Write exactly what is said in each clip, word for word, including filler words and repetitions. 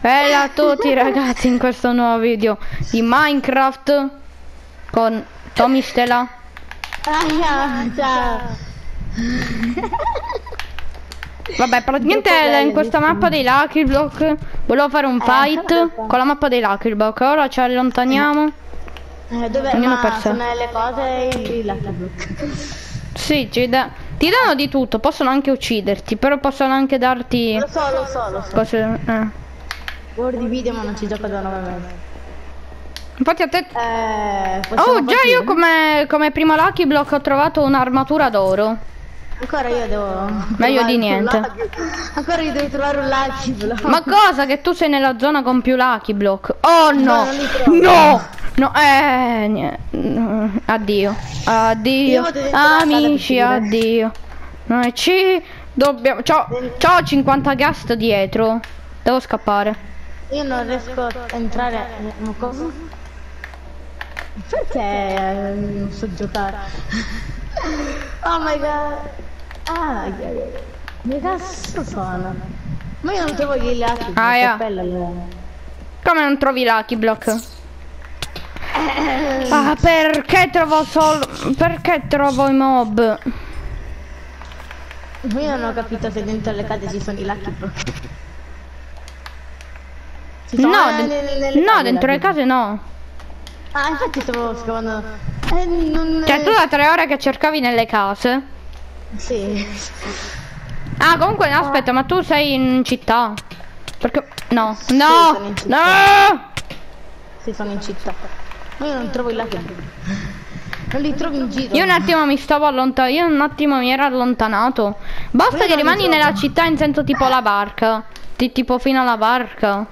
Bella a tutti ragazzi in questo nuovo video di Minecraft con Tommy Stella. Ah, ciao. Vabbè, praticamente in questa mappa dei Lucky Block volevo fare un fight con la mappa dei Lucky Block. Ora ci allontaniamo. Eh, dove Ognuno ma per sé. sono le cose i Lucky Block. Sì, ci da ti danno di tutto, possono anche ucciderti, però possono anche darti Lo so, lo so, lo so. cose. Eh. Guardi video ma non ci gioco da nove mesi. Infatti a te. Eh, Oh, già io come, come primo Lucky Block ho trovato un'armatura d'oro. Ancora io devo... Meglio di niente. Ancora io devo trovare un Lucky Block. Ma cosa che tu sei nella zona con più Lucky Block? Oh no! No, non li trovo. No! No, eh, niente. Addio. Addio. Io vado dentro la casa Amici, per addio. Noi ci dobbiamo. C'ho, c'ho cinquanta ghast dietro. Devo scappare. Io non riesco a entrare. Ma cosa? Perché eh, non so giocare? Oh my god. Ah, yeah, yeah. Che cazzo sono? Ma io non trovo gli Lucky Block. Ah, yeah. È bella, la- Come non trovi Lucky Block? Ah, perché trovo solo. Perché trovo i mob? Io non ho capito se dentro le case ci sono i Lucky Block. Ci sono No, nelle- de- nelle no, case, dentro le Lucky case no. Block. Ah, infatti stavo scavando. Eh, non... Cioè tu da tre ore che cercavi nelle case. Sì. Ah, comunque no, aspetta, ma tu sei in città? Perché. No, sono no, in città. no! Sì, sono in città. Ma io non trovo i Lucky Block. Non li trovo in giro. Io un attimo mi stavo allontanando. Io un attimo mi ero allontanato. Basta Io che non li rimani trovo. nella città in senso tipo la barca. Ti- tipo fino alla barca.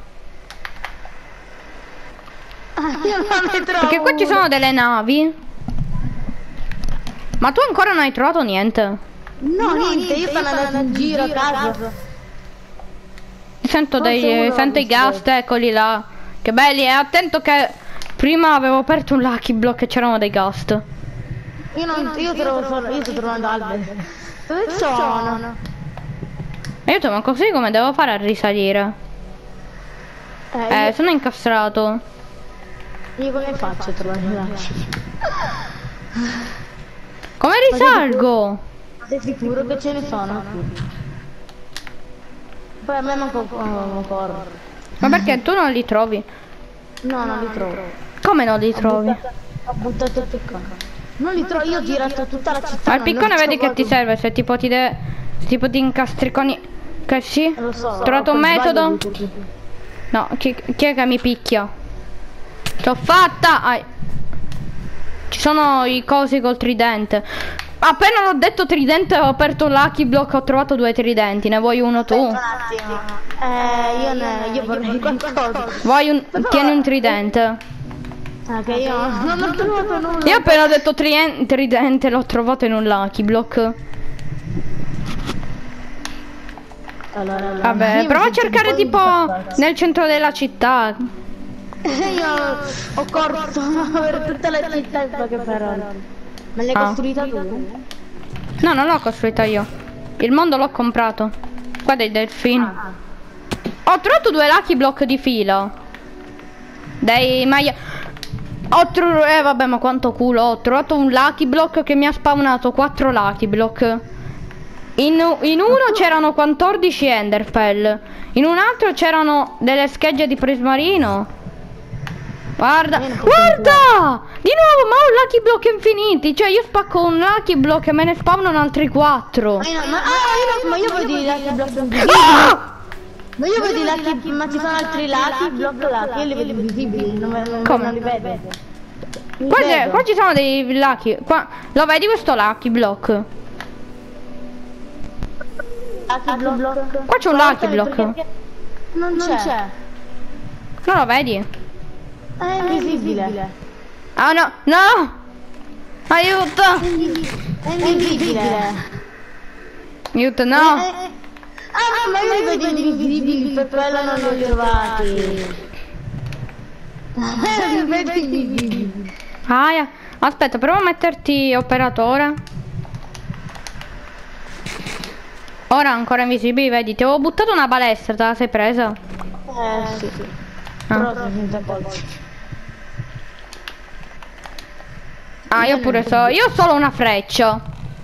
Ah, io non ne trovo. Perché qua ci sono delle navi. Ma tu ancora non hai trovato niente. No, niente, io sto andando in giro a caso. Sento Forse dei. uno Sento i l'ho ghast, eccoli là. Che belli, e attento che prima avevo aperto un Lucky Block e c'erano dei ghast. Io non, io trovo solo, io sto trovando alberi. Dove sono? Aiuto, ma così come devo fare a risalire? Eh, Eh, sono incastrato. io, io come faccio a trovare gli alberi? Come risalgo? Sei sicuro che ce ne sono? Poi a me manco un corro. Ma perché tu non li trovi? No, non li trovo. Come non li trovi? Ho buttato il piccone. Non li trovo, io ho girato tutta la città. Ma il non piccone li vedi che trovo. ti serve se tipo ti deve. Se tipo ti incastri con i. Che sì? Lo so. Ho trovato un per metodo? sbaglio li butto. No, chi, chi è che mi picchia? L'ho fatta! Ai. Ci sono i cosi col tridente. Appena l'ho detto tridente ho aperto un Lucky Block, ho trovato due tridenti, ne vuoi uno tu? Un attimo. Eh, io ne, io vorrei qualcosa. Vuoi un. Tieni un tridente. Ah, che io non ho trovato nulla. Io appena ho detto trien- tridente l'ho trovato in un Lucky Block. Allora, allora. Vabbè, Io mi prova a sento un cercare po' tipo imbarazzato. nel centro della città. Io ho corso per tutta la città in poche parole. Ma l'hai Ah. costruita tu? No, non l'ho costruita io. Il mondo l'ho comprato. Qua dei delfini. Ah. Ho trovato due Lucky Block di fila. Dei maia. Ho trovato. Eh vabbè, ma quanto culo. Ho trovato un Lucky Block che mi ha spawnato quattro Lucky Block. In, in uno c'erano quattordici Enderpearl. In un altro c'erano delle schegge di prismarino. Guarda, guarda! Di nuovo, ma ho Lucky Block infiniti. Cioè io spacco un Lucky Block e me ne spawnano altri quattro. Ma io, ma, ah, io, no, ma io vedo i Lucky Block invisibili. Ah! Ma io vedo i Lucky, ma ci sono altri Lucky Block Lucky, io li vedo invisibili, non, non, Come? non li vedo. Li Qua, c'è- vedo. qua ci sono dei Lucky. Qua, lo vedi questo Lucky Block? Lucky Block. Qua c'è un Lucky Block. Perché non c'è. Non lo vedi? È invisibile. Ah no, no! Aiuto! È invisibile. Aiuto, no! Eh, Ah, ma io li vedo invisibili, per quello non li ho trovati. Ah, li vedo invisibili. Ah, aspetta, prova a metterti operatore. Ora ancora invisibili, vedi, ti avevo buttato una balestra, te la sei presa? Eh sì, sì. Ah. Però sono senza colpi. Ah, io pure so. Io ho solo una freccia.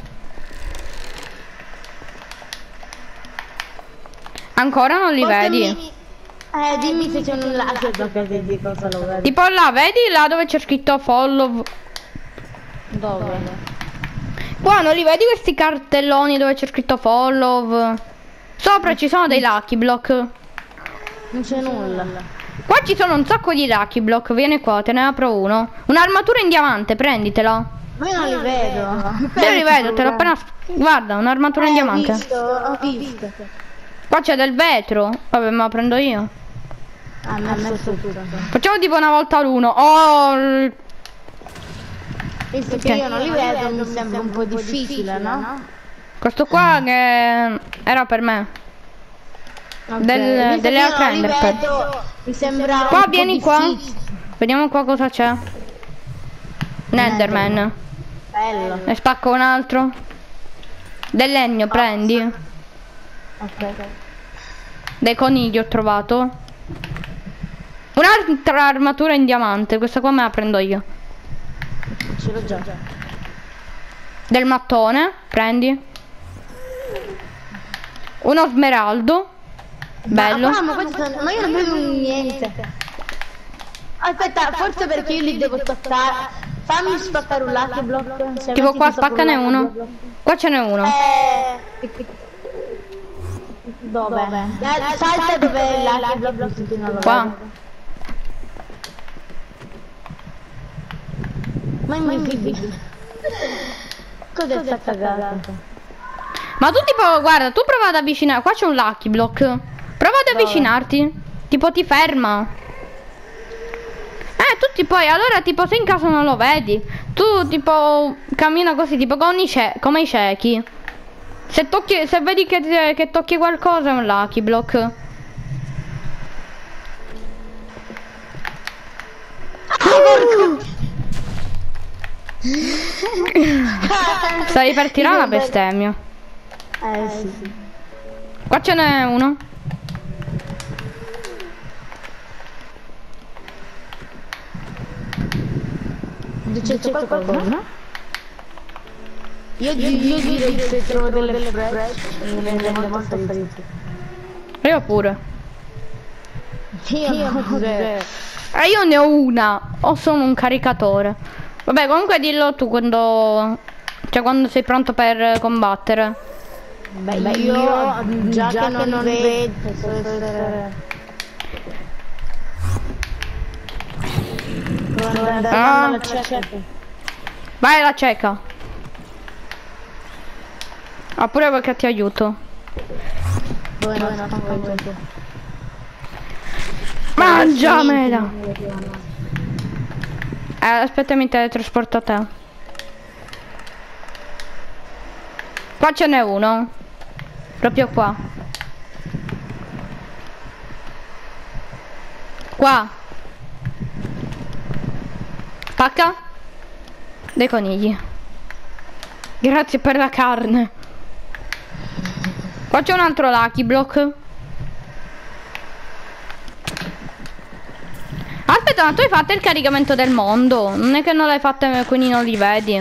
Ancora non li Portami- vedi? Eh, dimmi se c'è un laser perché ti dico cosa lo vedo. Tipo là, vedi là dove c'è scritto follow? Dove? Qua non li vedi questi cartelloni dove c'è scritto follow? Sopra ci sono dei lucky block. Non c'è nulla. Qua ci sono un sacco di lucky block. Vieni qua, te ne apro uno. Un'armatura in diamante, prenditela. Ma io non li vedo. Io li vedo, te l'ho appena... Guarda, un'armatura in Eh, diamante. Ho visto, ho visto. Qua c'è del vetro. Vabbè, me la prendo io. Ha messo tutto. Facciamo tipo una volta l'uno. Oh, l- Visto che io non li vedo mi sembra un po' difficile, no? questo qua che era per me. Ok. Del- Visto delle che io altre non li Enderpearl. vedo, mi sembra un Qua po' vieni qua. difficile. Vediamo qua cosa c'è. Netherman. Bello. Ne spacco un altro. Del legno, prendi. Ok. Dei conigli ho trovato. Un'altra armatura in diamante. Questa qua me la prendo io. Ce l'ho già. Del mattone, prendi. Uno smeraldo. Bello. Ma, ma, questi sono- ma io non vedo niente. Aspetta, forse perché io li devo spaccare. Fammi spaccare un lucky block. se Tipo metti qua ti sopra spaccane un uno. lucky block. Qua ce n'è uno. Eh, dove? Eh, salta dove è il lucky block che non lo Qua. vedo. Ma è invisibile. Cos'è sta cagata? Ma tu tipo, guarda, tu prova ad avvicinare. Qua c'è un lucky block. Prova ad avvicinarti. Tipo ti ferma. Eh, tu tipo, allora tipo se in caso non lo vedi, tu tipo cammina così, tipo con i ce come i ciechi. Se tocchi, se vedi che, che tocchi qualcosa è un lucky block. Stai per tirare una bestemmia. Eh sì. Qua ce n'è uno. C'è qualcosa? Io, io direi che se trovo delle fresh mi rende molto felice. Io pure. Io non Eh, io ne ho una. Ho solo un caricatore. Vabbè, comunque dillo tu quando... Cioè quando sei pronto per combattere. Beh, io già, già che non, non li vedo, posso essere... Ah. alla cieca. Vai alla cieca. Ah, pure perché ti aiuto. Buona, buona, Mangiamela. Eh, aspetta, mi teletrasporto a te. Qua ce n'è uno. Proprio qua. Qua. Spacca. Dei conigli. Grazie per la carne. Qua c'è un altro lucky block. Aspetta, ma tu hai fatto il caricamento del mondo. Non è che non l'hai fatto e quindi non li vedi.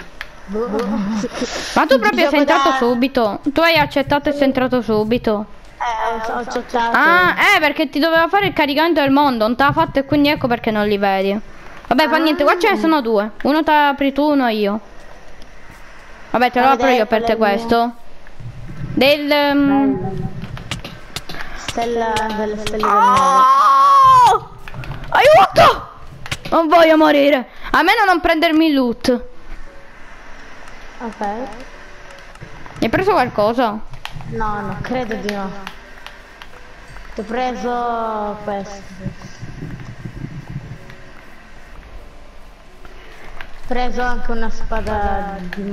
Ma tu proprio sei entrato subito. Tu hai accettato e sei entrato subito. Eh, ho accettato. Ah, eh, perché ti doveva fare il caricamento del mondo. Non te l'ha fatto e quindi ecco perché non li vedi. Vabbè, fa niente, qua ce ne sono due. Uno te l'apri tu, uno io. Vabbè, te lo apro io per te questo. Del... Um... Stella delle stelle del Oh! Aiuto! Non voglio morire. Almeno non prendermi il loot. Ok. Hai preso qualcosa? No, no, credo di no. Ti ho preso questo. Ho preso anche una spada di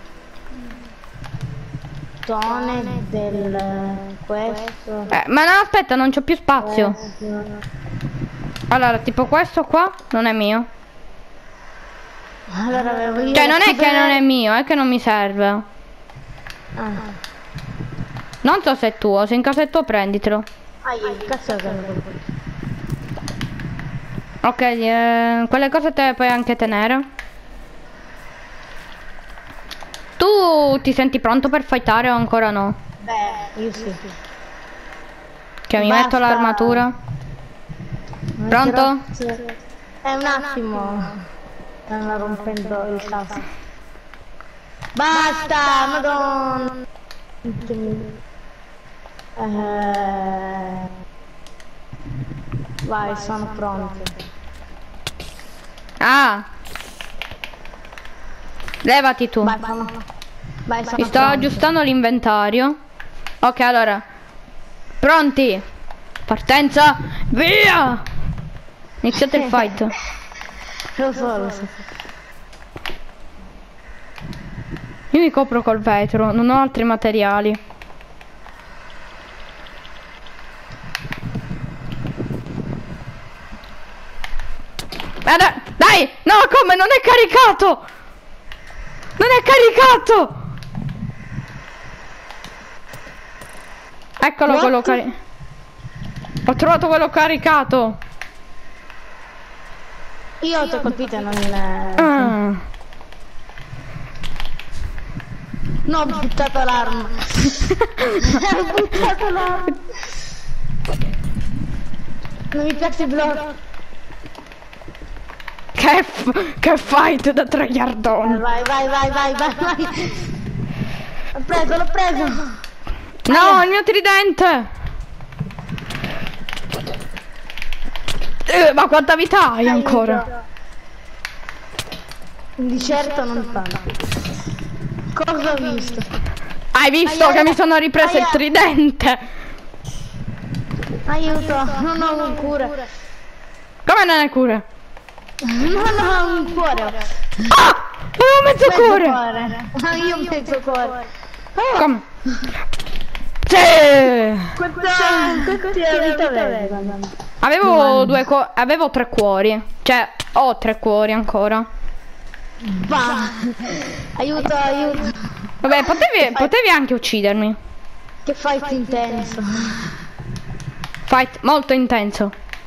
mattone del questo. Eh, ma no, aspetta, non c'ho più spazio. questo. Allora, tipo questo qua non è mio. Allora avevo io. Cioè, la non è che spada- non è mio, è che non mi serve. Ah. Non so se è tuo, se in caso è tuo prenditelo. Ah, io, cazzo che ne Ok, eh, quelle cose te le puoi anche tenere. Tu ti senti pronto per fightare o ancora no? Beh, io sì. Che mi Basta. metto l'armatura. Pronto? È un attimo. Stanno rompendo il cazzo. Basta, madonna. Eh... Vai, sono pronto. Ah! Levati tu. Vai, sono... Vai, sono Mi sto pronto. aggiustando l'inventario. Ok, allora. Pronti? Partenza! Via! Iniziate il fight. Lo so, lo so. Io mi copro col vetro, non ho altri materiali. Guarda, dai! No, come? Non è caricato! Non è caricato! Eccolo quello caricato. Ho trovato quello caricato. Io ti ho colpito e non... Ah. No, ho buttato l'arma. Ho buttato l'arma. Non mi piace il blocco. Che, f che fight da tryhardone. Vai, vai, vai, vai, vai, vai. L'ho preso, l'ho preso. No, il mio tridente. Eh, ma quanta vita hai ancora? Di certo non fanno. Cosa ho visto? Hai visto Aia, che mi sono ripreso aia. il tridente? Aiuto, non ho un cura. Come non è cure? Non ho un cuore. Ah! Avevo mezzo, Mezzo cuore! cuore. Ah, io mezzo cuore. Come? Sì! Quanta, quanta vita avevi? Avevo due cuori, avevo tre cuori. Cioè, ho tre cuori ancora. Va. Aiuto, aiuto. Vabbè, potevi, potevi anche uccidermi. Che fight intenso. Fight molto intenso.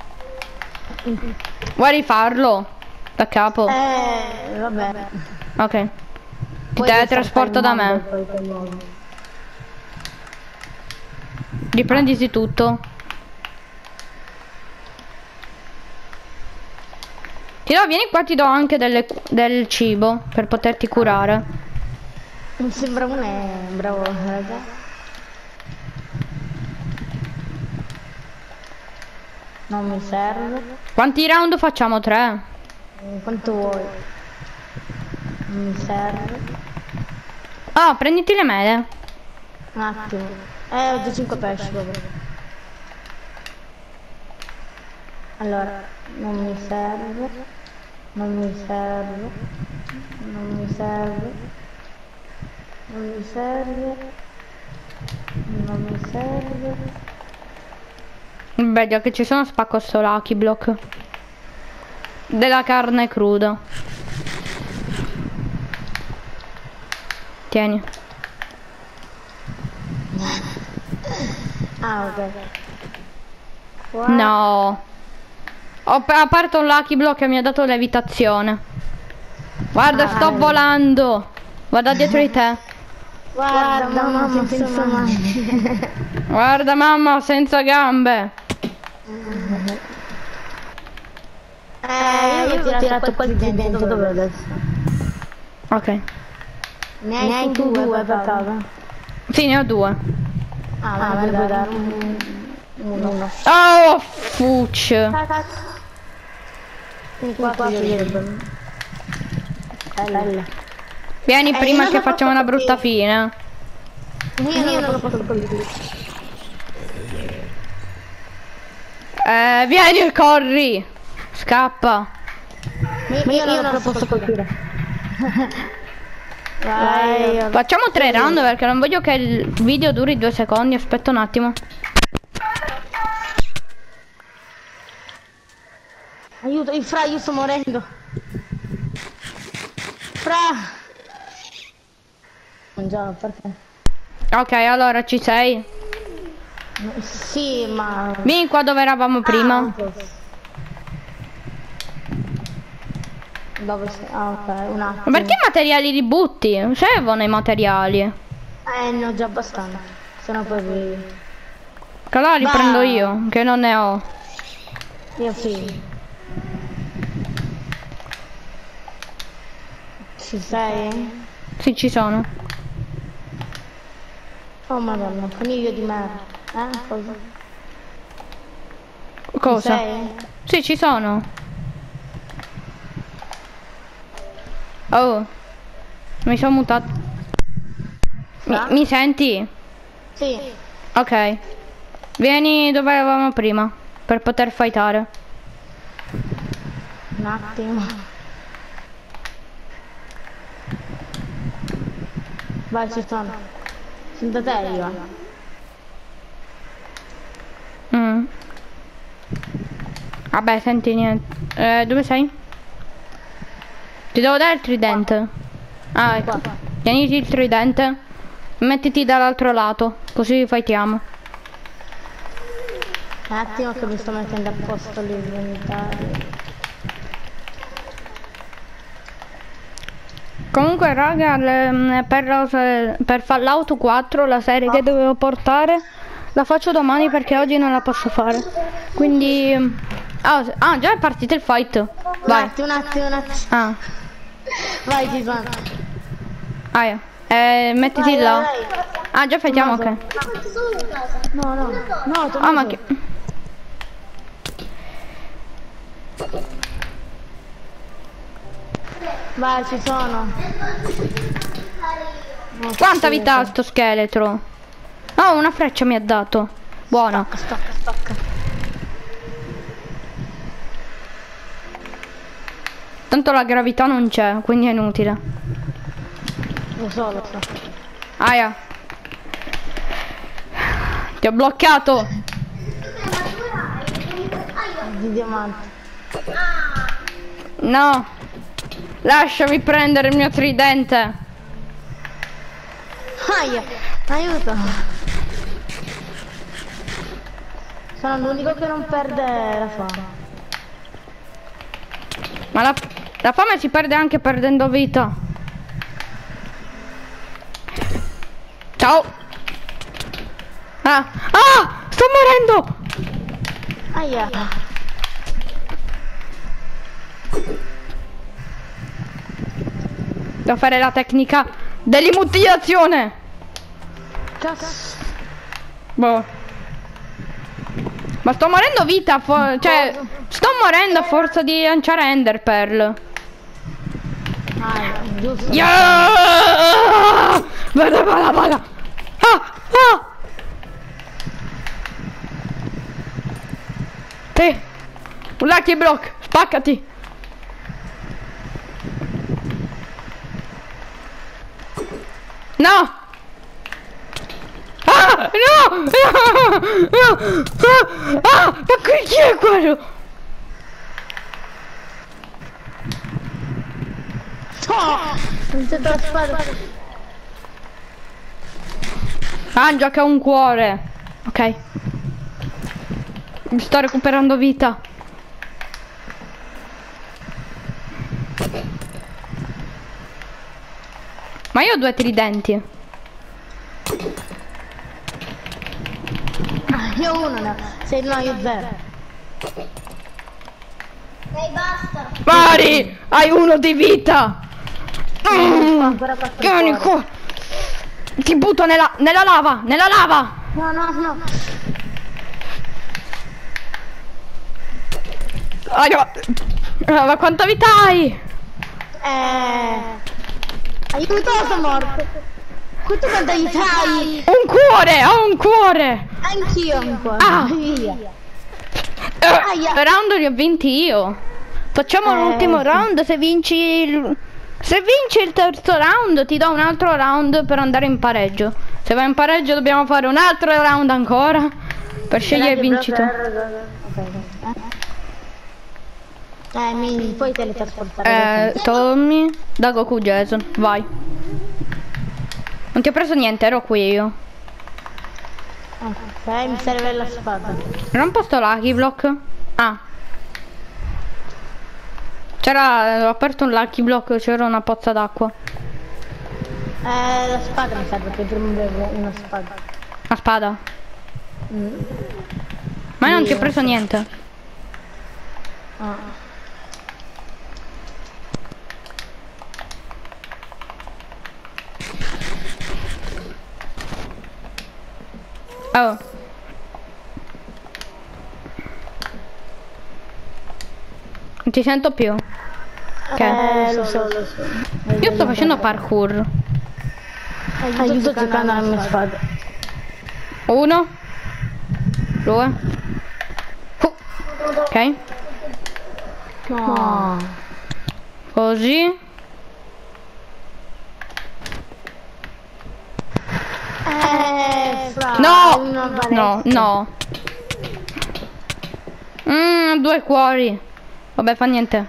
Vuoi rifarlo? Da capo? Eh, vabbè. Ok. Ti Poi teletrasporto da me. Riprenditi tutto. Ti do, vieni qua, ti do anche delle, del cibo per poterti curare. Mi sembra un eh, bravo raga. Non mi serve. Quanti round facciamo? Tre? Eh, Quanto vuoi? Non mi serve. Oh, prenditi le mele. Un attimo. Eh, ho già cinque pesci. Vabbè. Allora, non mi serve. Non mi serve. Non mi serve. Non mi serve. Non mi serve. Beh, già che ci sono, spacco sto Lucky Block. Della carne cruda. Tieni. Ah, ok. Qua. No. Ho ap- aperto un Lucky Block e mi ha dato levitazione. Guarda, Ah, sto eh. volando. Vado dietro di te. Guarda, mamma, senza mani. Guarda, mamma, senza gambe. Eh, io ho tirato quasi dentro, dove adesso? Ok. Ne hai, ne hai tu due per caso? Sì, ne ho due. Ah, ma ne puoi dare un... uno. Oh, fucci. Un quattro glielo. Bella. Vieni Eh, prima io che non facciamo posso una brutta fine. Io non lo posso colpire. Eh, vieni, corri. Scappa. Ma io non lo posso colpire. Vai. Facciamo tre round perché non voglio che il video duri due secondi. Aspetta un attimo. Aiuto, il fra, io sto morendo. Fra. Buongiorno, perché? Ok, allora ci sei. Sì, ma... Vieni qua dove eravamo prima. Ah, ok. Dove sei? Ah, ok, un attimo. Ma perché i materiali li butti? Servono i materiali. Eh, ne ho già abbastanza. Se no poi vi... Che allora li Va. prendo io, che non ne ho. Io sì. Ci sei? Sì, ci sono. Oh madonna, coniglio di merda. Eh, cosa? Cosa? Ci sei? Sì, ci sono. Oh, mi sono mutato. Mi, Ah? mi senti? Sì. Ok. Vieni dove eravamo prima, per poter fightare. Un attimo. Vai, ci sono. Sono da te io. Mm. Vabbè, senti niente. Eh, dove sei? Ti devo dare il tridente. Ah, ecco. Tieniti il tridente. Mettiti dall'altro lato, così fightiamo. Un attimo che mi sto mettendo a posto l'inventario. Comunque raga, le- per, la- per Fallout quattro la serie che dovevo portare la faccio domani perché oggi non la posso fare. Quindi... Ah, s- ah, già è partito il fight. Un Vai. attimo, un attimo, un attimo. Ah, Vai, ci sono. ah, yeah. eh, mettiti Vai, là. vai, vai. Ah, già fightiamo, ok. No, no, no, Ah, ma che... Vai, ci sono. Quanta vita ha sto scheletro? Oh, una freccia mi ha dato. Buono. Stacca, stacca. Tanto la gravità non c'è, quindi è inutile. Lo so, lo so. Aia. Ti ho bloccato. Di diamanti. No. Lasciami prendere il mio tridente. Aia, aiuto. Sono l'unico che non perde la fame. Ma la, la fame si perde anche perdendo vita. Ciao. Ah, ah, sto morendo. Aia. Devo fare la tecnica dell'immutilazione. Cazzo. Boh. Ma sto morendo vita, fo- cioè sto morendo a forza di lanciare Ender Pearl. Ah, giusto. Yeah! Vada, vada, vada. Ah, ah. Te, un lucky block, spaccati. No! Ah! No! No! No! Ah! Ah! Ma qui chi è quello? Oh! Non c'è la spada. Mangia che ha un cuore. Ok. Mi sto recuperando vita. Ma io ho due tridenti. Ah, io uno ne ho. Sei no, io zero. Dai, basta. Mari! Hai uno di vita! Mm, Ancora quattro vieni cuori. qua! Ti butto nella, nella lava! Nella lava! No, no, no. Ah, no. Ah, ma quanta vita hai? Eh... Aiuto, sono morto. Quanto quanta vita hai? Un cuore! Ho un cuore! Anch'io ancora. Ah. Via. Eh, Aia. round li ho vinti io. Facciamo Eh, l'ultimo sì. round. Se vinci il... Se vinci il terzo round ti do un altro round per andare in pareggio. Se vai in pareggio dobbiamo fare un altro round ancora per scegliere il vincitore. Eh, mi puoi teletrasportare. Eh, Tommy, da Goku Jason, vai. Non ti ho preso niente, ero qui io. Ok, mi serve la spada. Non ho posto Lucky Block? Ah. C'era, ho aperto un Lucky Block, c'era una pozza d'acqua. Eh, la spada mi serve per rimuovere una spada. Una spada? Mm. Ma io non ti ho Io preso so. niente. Ah. Oh. Non ti sento più. Ok. Eh, lo so, lo so. Io sto facendo parkour. Aiuto giocando alla mia spada. Uno. Due. Uh. Ok. No. Così. Eh, fra, No! una baretta. No, no. Mm, due cuori. Vabbè, fa niente.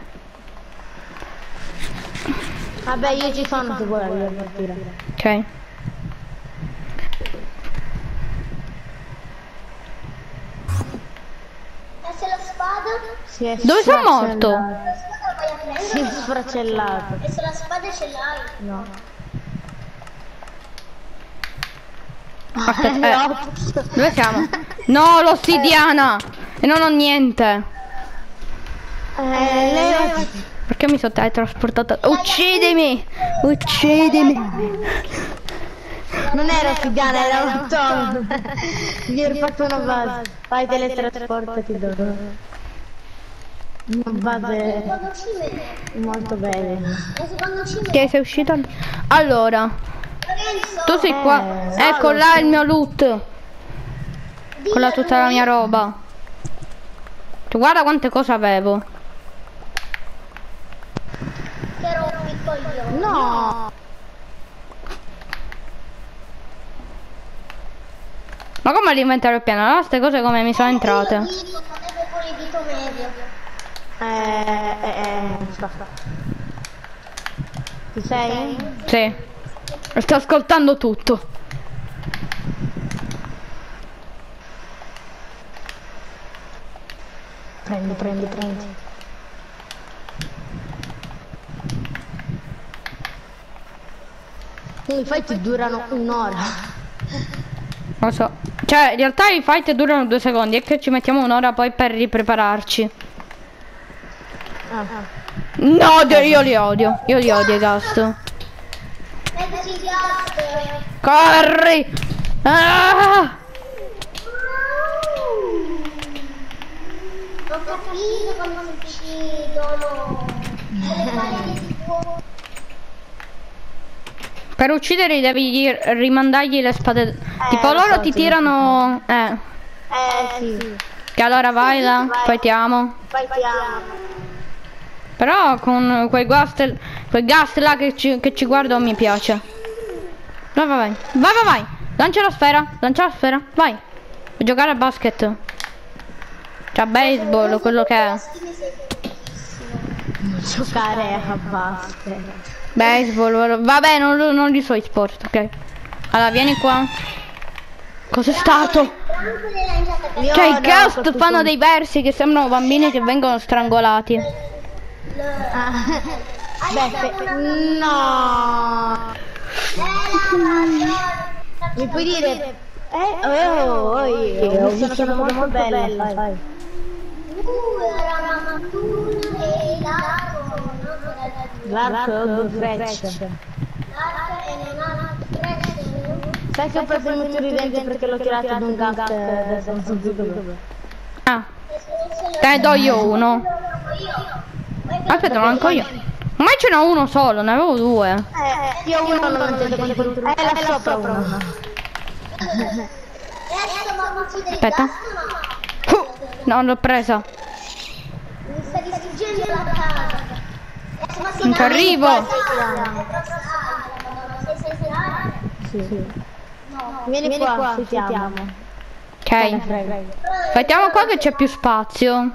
Vabbè, io ci sono se vuoi la partita. Ok. E se la spada? Si è Dove sono sfracellato. morto? La spada vai a prendere? Si è sfracellato. E se la spada ce l'hai? No. Aspetta, Eh, eh. no. Dove siamo? No, l'ossidiana! E non ho niente. Eh, lei... Perché mi sono teletrasportata? Uccidimi! Uccidimi! Non era ossidiana, era un tom. Gli ho rifatto una base. Fai teletrasportati dove? Una base Quando ci vede? molto bella. E secondo ci vede? Che sei uscito? Allora, Lorenzo! tu sei qua. Eh, Ecco là il mio loot. Con la tutta la mia roba. Tu guarda quante cose avevo. Che rompi il coglione. No! Ma come l'inventario pieno? Allora queste cose come mi sono entrate? Il dito, non deve con il dito medio. Eh, eh, eh, aspetta. Ci sei? Sì. Sto ascoltando tutto. Prendi, prendi, prendi. I fight durano un'ora. Lo so. Cioè, in realtà i fight durano due secondi e che ci mettiamo un'ora poi per riprepararci. Ah. No, Dio, io li odio. Io li odio i gas. Mettiti il gas. Corri! Ah! Ho capito come si uccidono. Le pareti di fuoco. Per ucciderli devi rimandargli le spade. Tipo lo loro so, ti sì. tirano. Eh. Eh sì, Che allora vai là, Vai. fightiamo. fightiamo. Però con quei gas, quei gas là che ci, che ci guardo mi piace. Vai, vai, vai. Vai, vai, vai. Lancia la sfera, lancia la sfera. Vai. Vuoi giocare a basket? Cioè a baseball, quello che è. Giocare a basket. Baseball, vabbè, non, non li so i sport, ok. Allora, vieni qua. Cos'è stato? Io Cioè, i no, ghost questo fanno punto. dei versi che sembrano bambini che vengono strangolati. Ah. Beh, no. Mi puoi dire? Eh, oh, oh, oh, io ho visto una cosa molto bella, fai. L'arco freccia. Sai che ho preso il mio tridente perché l'ho tirato ad un gat adesso non so più dove. Ah, te ne do io uno. Aspetta, manco io. Ormai ce n'ho uno solo, ne avevo due. Eh, io uno non lo intendo contro. Eh, là sopra uno. Aspetta. Uh, no, l'ho presa. Mi sta distruggendo la casa. Non ci arrivo. Sì, sì. Vieni, Vieni qua, qua sentiamo. Ok. Facciamo qua che c'è più spazio.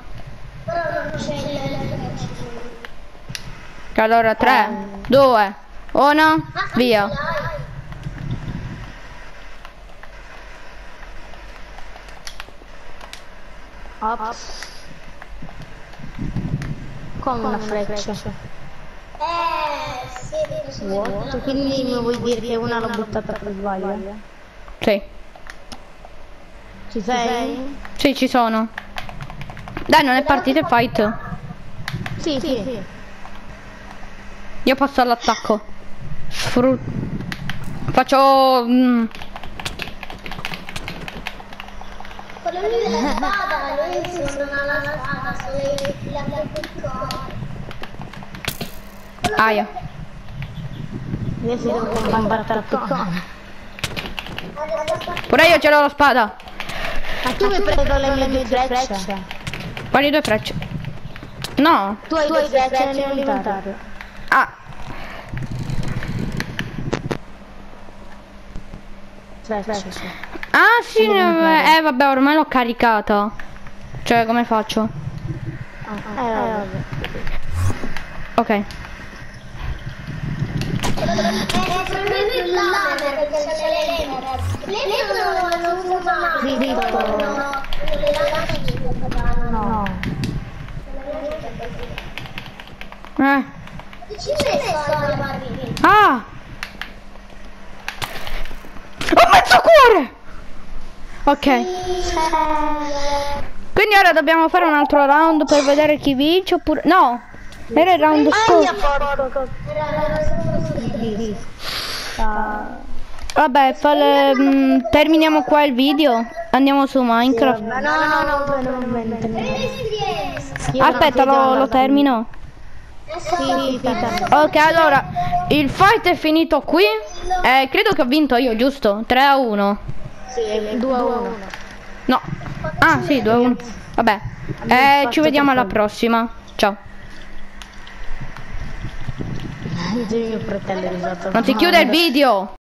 Allora, tre, due, uno, via. Ops. Come una freccia. Eh, sì, What? Quindi mi vuoi dire che una l'ho buttata per sbaglio? Sì. Ci sei? Sì, ci sono. Dai, non è partita il fight. Sì, sì, sì. Io passo all'attacco. Sfru... Faccio... mm, quello lì della spada, lui si non ha la spada, solo la piccolo. Aia. Adesso devo combattere il piccone. Pure io ce l'ho la spada. Ma tu mi preso le mie due frecce. Quali due frecce? No. Tu hai due frecce nell'inventario. Ah. Frecce. Ah sì, eh vabbè, ormai l'ho caricata. Cioè, come faccio? Eh, vabbè. Ok. Eh, probabilmente il laser, perché c'è l'elemmer. L'elemmer non lo usa mai. No. Eh. Ci messo alle barrine. Ah! Ho mezzo cuore! Ok. Quindi ora dobbiamo fare un altro round per vedere chi vince oppure... No! Era il round scorso. Vabbè, fale, mh, terminiamo qua il video. Andiamo su Minecraft. No, no, no, no, no. Aspetta, lo, lo termino. Sì, Ok, allora, il fight è finito qui. Eh, credo che ho vinto io, giusto? tre a uno. sì, due a uno. No. Ah, sì, due a uno. Vabbè. Eh, ci vediamo alla prossima. Ciao. Il mio fratello è risato. Non si chiude il video.